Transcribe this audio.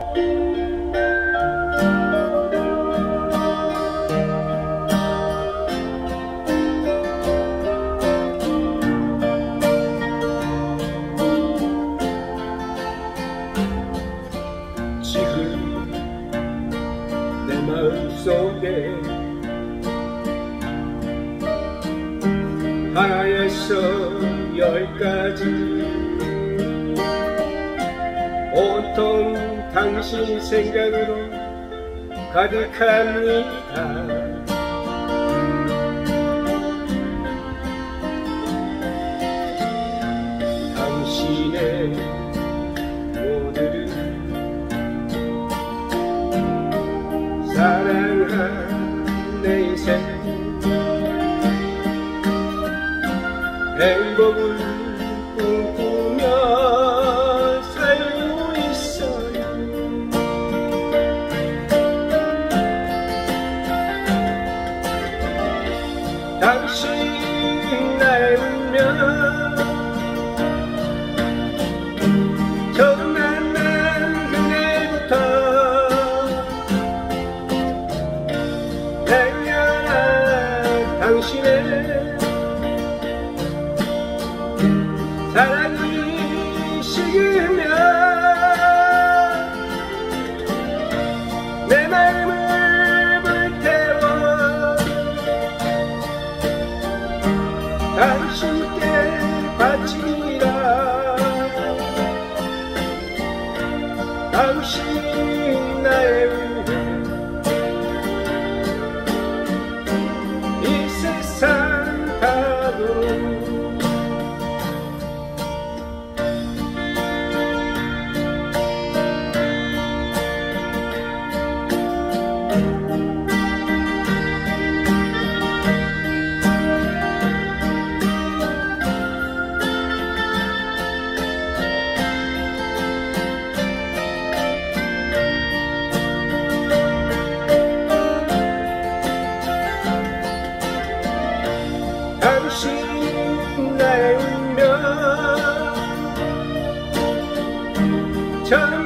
지금 내 마음속에 하나에서 10가지 온통 당신 생각으로 가득합니다. 당신의 모두를 사랑한 내 인생 행복을 꿈꾸며 살고 있어요. 당신 나의 운명 처음 만난 그날부터 행여나 당신의 사랑이 식으면 내 마음을 불태워 당신께 바치리라. 당신 나의 운명 이 세상 가도 당신 나의 운명